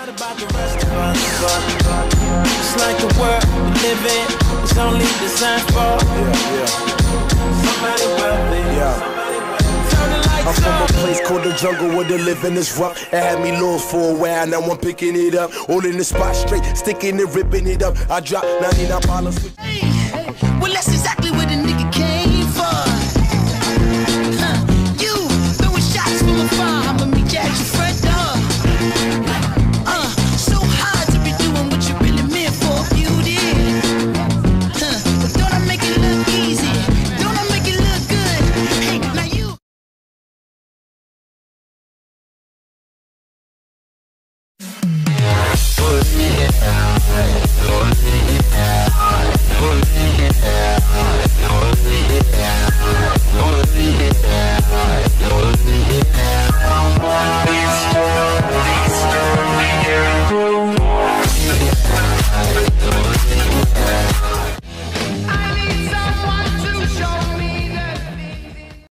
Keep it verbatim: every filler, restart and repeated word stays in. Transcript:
What about the rest of us? It's like the world we live in, it's only designed for yeah, yeah. somebody wealthy. Yeah. I'm from a place called the jungle where the living is rough. It had me lost for a while, now I'm picking it up. All in the spot straight, sticking it, ripping it up. I dropped ninety-nine dollars. Hey, hey, well that's exactly where the nigga came from. Huh, you throwing shots from afar, I'ma meet you at your front door. Uh, so hard to be doing what you really meant for, beauty. Huh, but don't I make it look easy? Don't I make it look good? Hey, now you. Yeah.